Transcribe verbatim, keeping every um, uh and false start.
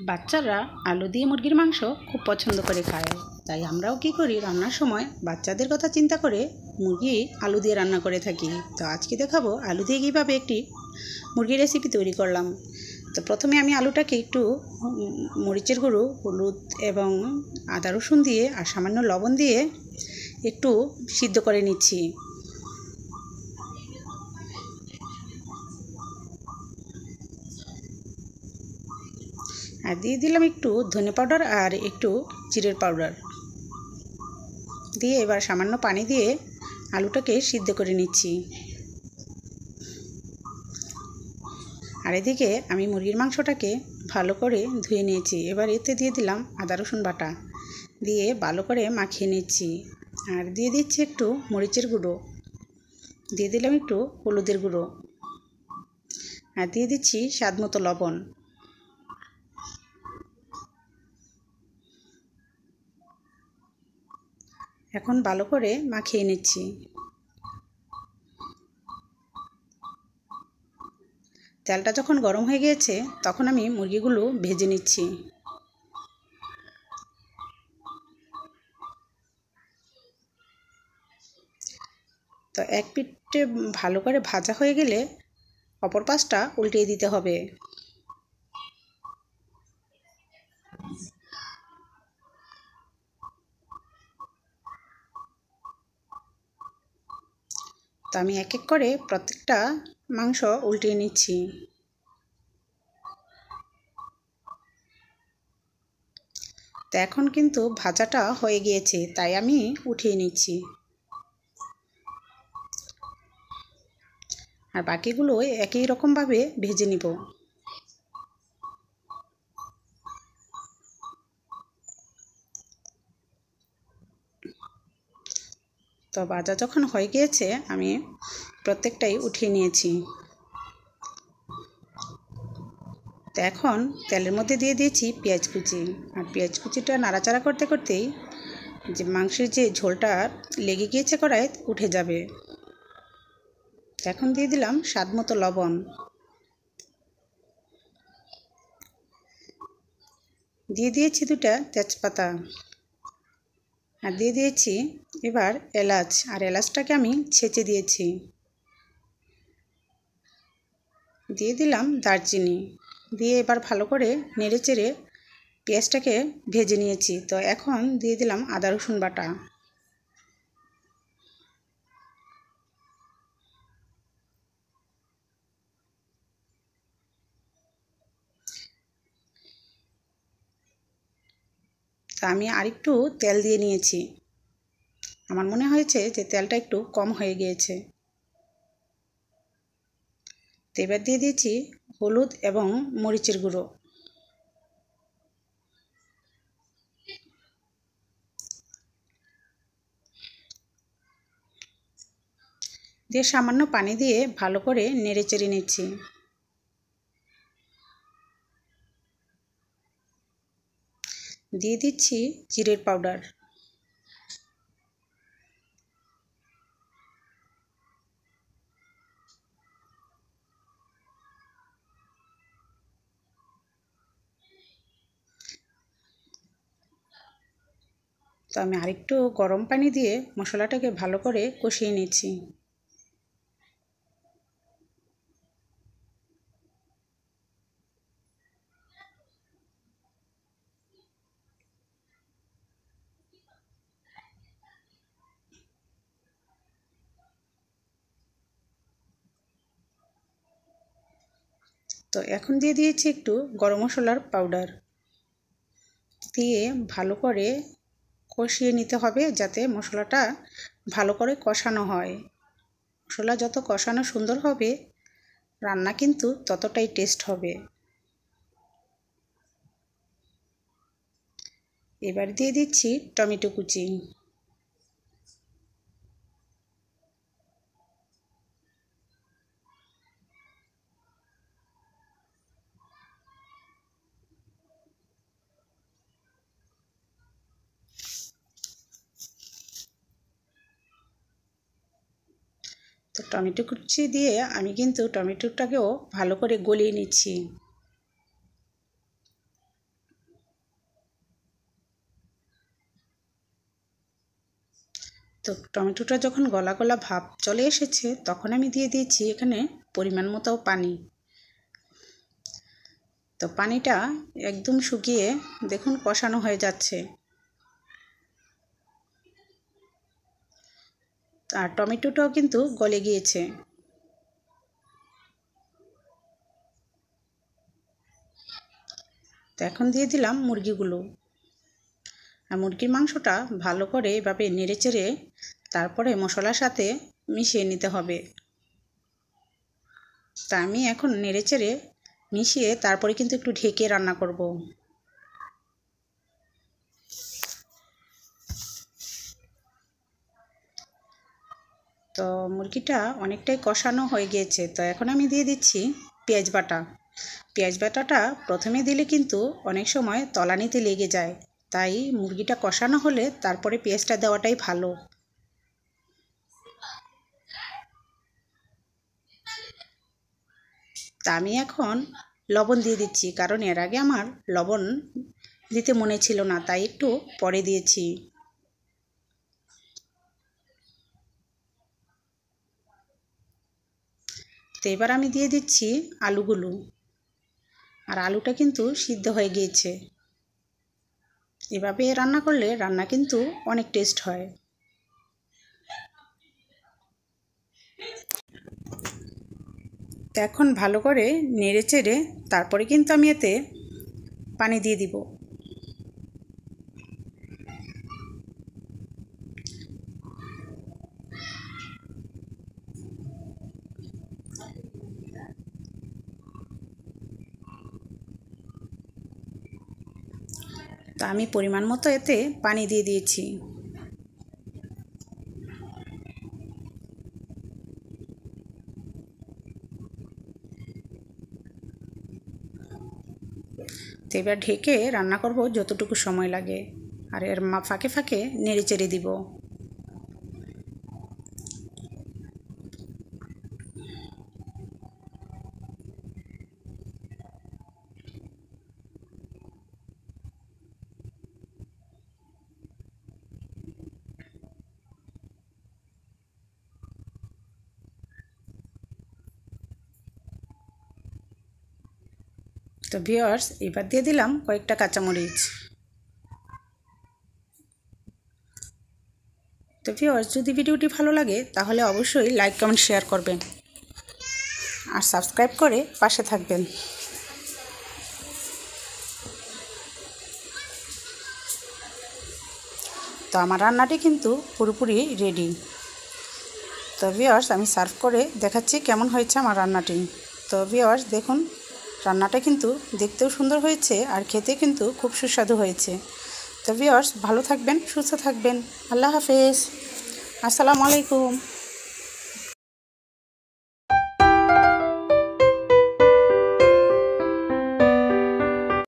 বাচ্চারা আলু দিয়ে মুরগির মাংস খুব পছন্দ করে খায়, তাই আমরাও কি করি, রান্নার সময় বাচ্চাদের কথা চিন্তা করে মুরগি আলু দিয়ে রান্না করে থাকি। তো আজকে দেখাবো আলু দিয়ে কীভাবে একটি মুরগির রেসিপি তৈরি করলাম। তো প্রথমে আমি আলুটাকে একটু মরিচের গুঁড়ো, হলুদ এবং আদা রসুন দিয়ে আর সামান্য লবণ দিয়ে একটু সিদ্ধ করে নিচ্ছি। আর দিয়ে দিলাম একটু ধনে পাউডার আর একটু জিরের পাউডার দিয়ে এবার সামান্য পানি দিয়ে আলুটাকে সিদ্ধ করে নিচ্ছি। আর এদিকে আমি মুরগির মাংসটাকে ভালো করে ধুয়ে নিয়েছি। এবার এতে দিয়ে দিলাম আদা রসুন বাটা দিয়ে ভালো করে মাখিয়ে নিচ্ছি। আর দিয়ে দিচ্ছি একটু মরিচের গুঁড়ো, দিয়ে দিলাম একটু হলুদের গুঁড়ো, আর দিয়ে দিচ্ছি স্বাদ মতো লবণ। এখন ভালো করে মাখিয়ে নিচ্ছি। তেলটা যখন গরম হয়ে গিয়েছে তখন আমি মুরগিগুলো ভেজে নিচ্ছি। তো এক পিঠে ভালো করে ভাজা হয়ে গেলে অপর পাশটা উল্টিয়ে দিতে হবে। তো আমি এক এক করে প্রত্যেকটা মাংস উল্টিয়ে নিচ্ছি। তো এখন কিন্তু ভাজাটা হয়ে গিয়েছে, তাই আমি উঠিয়ে নিচ্ছি। আর বাকিগুলো একই রকমভাবে ভেজে নিব। তো ভাজা যখন হয়ে গিয়েছে আমি প্রত্যেকটাই উঠিয়ে নিয়েছি। তো এখন তেলের মধ্যে দিয়ে দিয়েছি পেঁয়াজ কুচি, আর পেঁয়াজ কুচিটা নাড়াচাড়া করতে করতেই যে মাংসের যে ঝোলটা লেগে গিয়েছে কড়াইয়ে উঠে যাবে। এখন দিয়ে দিলাম স্বাদ মতো লবণ, দিয়ে দিয়েছি দুটা তেজপাতা, আর দিয়ে দিয়েছি এবার এলাচ, আর এলাচটাকে আমি ছেঁচে দিয়েছি। দিয়ে দিলাম দারচিনি, দিয়ে এবার ভালো করে নেড়ে চেড়ে পেঁয়াজটাকে ভেজে নিয়েছি। তো এখন দিয়ে দিলাম আদা রসুন বাটা, তো আমি আরেকটু তেল দিয়ে নিয়েছি। আমার মনে হয়েছে যে তেলটা একটু কম হয়ে গিয়েছে। তো এবার দিয়ে দিয়েছি হলুদ এবং মরিচের গুঁড়ো, দিয়ে সামান্য পানি দিয়ে ভালো করে নেড়ে চেড়ে নিচ্ছি। দিয়ে দিচ্ছি জিরের পাউডার, তো আমি আরেকটু গরম পানি দিয়ে মশলাটাকে ভালো করে কষিয়ে নিচ্ছি। তো এখন দিয়ে দিয়েছি একটু গরম মশলার পাউডার, দিয়ে ভালো করে কষিয়ে নিতে হবে যাতে মশলাটা ভালো করে কষানো হয়। মশলা যত কষানো সুন্দর হবে রান্না কিন্তু ততটাই টেস্ট হবে। এবার দিয়ে দিচ্ছি টমেটো কুচি, তো টমেটো কুচি দিয়ে আমি কিন্তু টমেটোটাকেও ভালো করে গলিয়ে নিচ্ছি। তো টমেটোটা যখন গলা গলা ভাব চলে এসেছে তখন আমি দিয়ে দিয়েছি এখানে পরিমাণ মতো পানি। তো পানিটা একদম শুকিয়ে দেখুন কষানো হয়ে যাচ্ছে, আর টমেটোটাও কিন্তু গলে গিয়েছে। তো এখন দিয়ে দিলাম মুরগিগুলো, আর মুরগির মাংসটা ভালো করে এভাবে নেড়েচেড়ে তারপরে মশলার সাথে মিশিয়ে নিতে হবে। তা আমি এখন নেড়েচেড়ে মিশিয়ে তারপরে কিন্তু একটু ঢেকে রান্না করব। তো মুরগিটা অনেকটাই কষানো হয়ে গিয়েছে। তো এখন আমি দিয়ে দিচ্ছি পেঁয়াজ বাটা। পেঁয়াজ বাটাটা প্রথমে দিলে কিন্তু অনেক সময় তলানিতে লেগে যায়, তাই মুরগিটা কষানো হলে তারপরে পেঁয়াজটা দেওয়াটাই ভালো। তা আমি এখন লবণ দিয়ে দিচ্ছি, কারণ এর আগে আমার লবণ দিতে মনে ছিল না, তাই একটু পরে দিয়েছি। তো এবার আমি দিয়ে দিচ্ছি আলুগুলো, আর আলুটা কিন্তু সিদ্ধ হয়ে গিয়েছে। এভাবে রান্না করলে রান্না কিন্তু অনেক টেস্ট হয়। তো এখন ভালো করে নেড়ে চেড়ে তারপরে কিন্তু আমি এতে পানি দিয়ে দিব। তো আমি পরিমাণ মতো এতে পানি দিয়ে দিয়েছি। তো এবার ঢেকে রান্না করব যতটুকু সময় লাগে, আর এর ফাঁকে ফাঁকে নেড়ে চেড়ে দিব। তো ভিউয়ার্স, এবার দিয়ে দিলাম কয়েকটা কাঁচামরিচ। তো ভিউয়ার্স, যদি ভিডিওটি ভালো লাগে তাহলে অবশ্যই লাইক কমেন্ট শেয়ার করবেন, আর সাবস্ক্রাইব করে পাশে থাকবেন। তো আমার রান্নাটি কিন্তু পুরোপুরি রেডি। তো ভিউয়ার্স, আমি সার্ভ করে দেখাচ্ছি কেমন হয়েছে আমার রান্নাটি। তো ভিউয়ার্স দেখুন, রান্নাটা কিন্তু দেখতেও সুন্দর হয়েছে আর খেতে কিন্তু খুব সুস্বাদু হয়েছে। তো ভিউয়ার্স, ভালো থাকবেন, সুস্থ থাকবেন। আল্লাহ হাফেজ, আসসালামু আলাইকুম।